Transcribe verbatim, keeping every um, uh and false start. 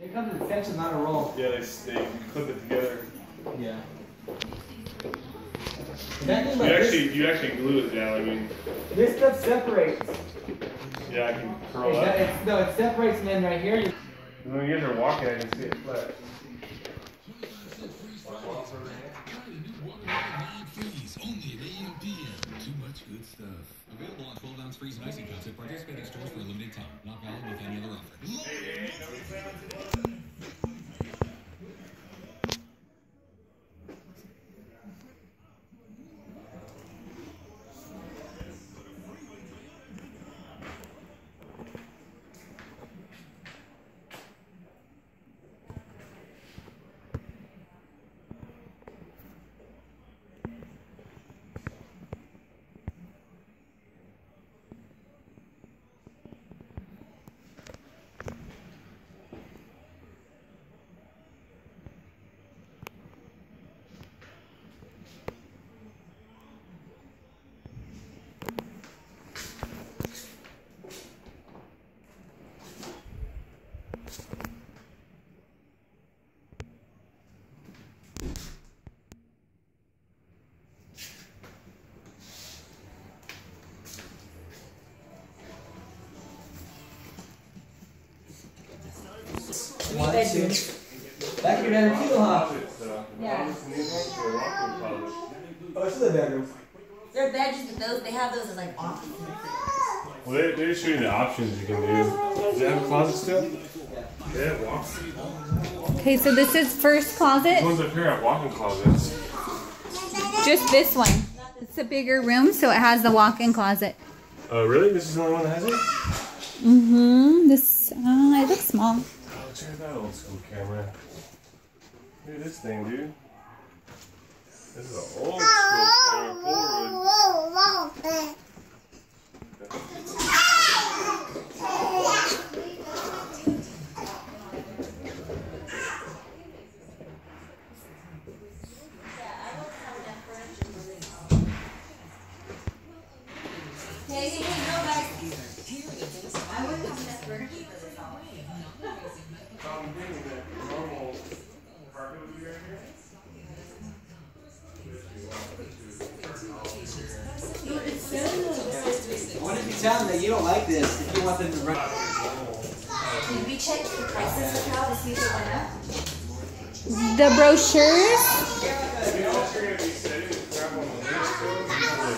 It comes in sections, not a roll. Yeah, they, they clip it together. Yeah. You actually, this, you actually glue it down. I mean, this stuff separates. Yeah, I can curl it, up. It's, no, it separates, and then right here. You... When you guys are walking, I can see it flat. Only at A M P M. Too much good stuff. Available on twelve ounce freeze and icy cups at participating stores for a limited time. Not valid with any other offer. One, two. Back here, bedroom too, huh? Yeah. Oh, it's the bedroom. Their bedrooms, but those they have those as like options. Well, they, they show you the options you can do. Does it have a closet still? Yeah. They have walk. Okay, so this is first closet. The ones up here have walk-in closets. Just this one. It's a bigger room, so it has the walk-in closet. Oh, uh, really? This is the only one that has it? Mm-hmm. This, uh, it looks small. Oh, check out that old school camera. Look at this thing, dude. This is an old school camera. Polaroid. Hey, hey, hey, no, guys. I wouldn't have enough furniture for this all. What if you tell them that you don't like this if you want them to run? Did we check the prices for how to see if it went up? The brochures?